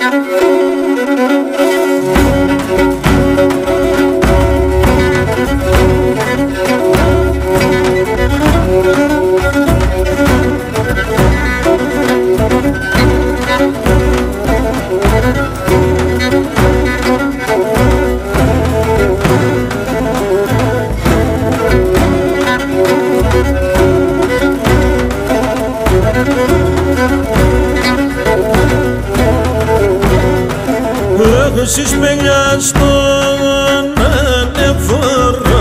Σεις μενιά στον ανεφορό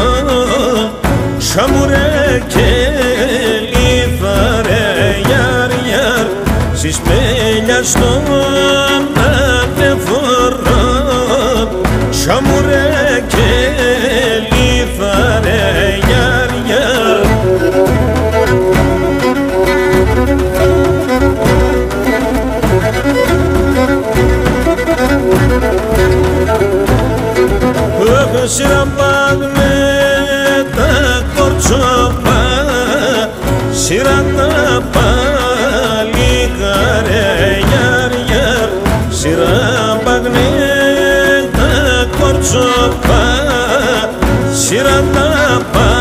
Σαμουρέ και λιβαρέ γιαρ γιαρ Σεις μενιά στον ανεφορό Σαμουρέ και λιβαρέ γιαρ γιαρ Σιραμπάγ με τα κορτσόπα, σιράντα παλικάρε γιαρ γιαρ Σιραμπάγ με τα κορτσόπα, σιράντα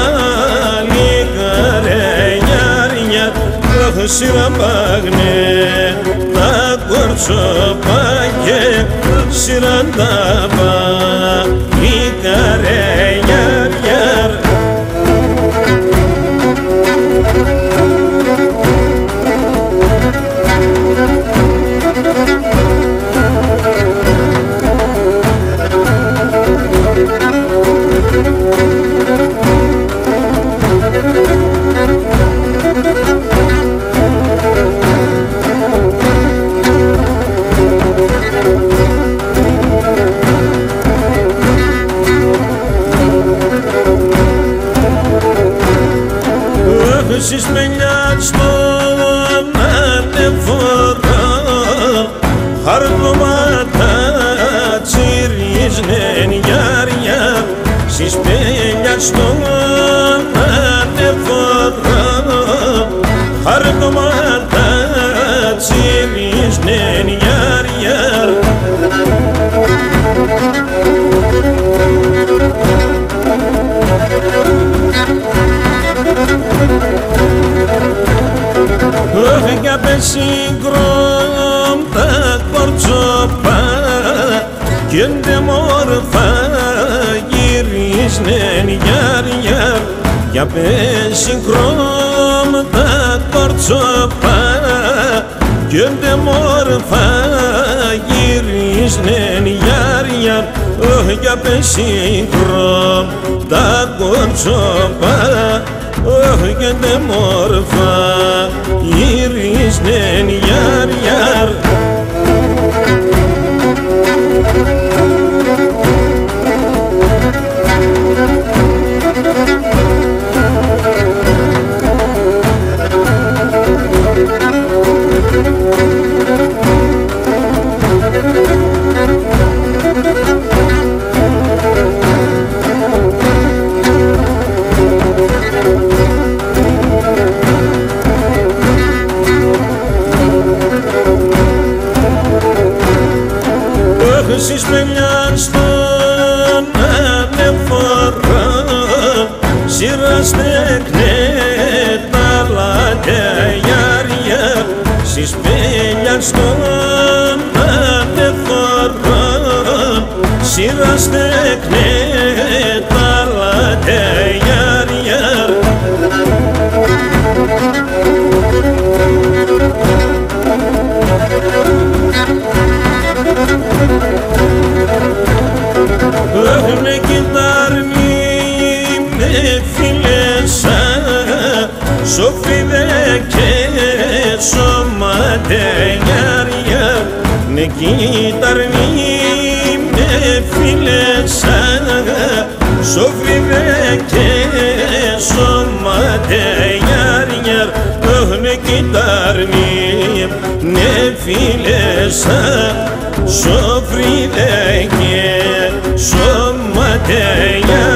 παλικάρε γιαρ γιαρ Σιραμπάγ με τα κορτσόπα και σιράντα παλικάρε γιαρ γιαρ Σεις μενιά στον ανεφορό χαρκώματα τσιρίζνεν γιαρ γιαρ Σεις μενιά στον ανεφορό χαρκώματα τσιρίζνεν γιαρ γιαρ Για πεσίγκρομ τα κορτσόπα κι εντεμόρφα γυρίσνεν γιαρ γιαρ Για πεσίγκρομ τα κορτσόπα κι εντεμόρφα γυρίσνεν γιαρ γιαρ Για πεσίγκρομ τα κορτσόπα και εντεμόρφα γυρίσνεν γιαρ γιαρ Σεις μενιά στον ανεφορό σιραστέκνε τα λατέ γιαρ γιαρ Σεις μενιά στον ανεφορό σιραστέκνε τα λατέ γιαρ γιαρ Με κυτάρμι με φιλέσα σοφρίδε και σώματε γιαρ γιαρ Με κυτάρμι με φιλέσα σοφρίδε και σώματε γιαρ γιαρ Με κυτάρμι με φιλέσα σοφρίδε και σώματε γιαρ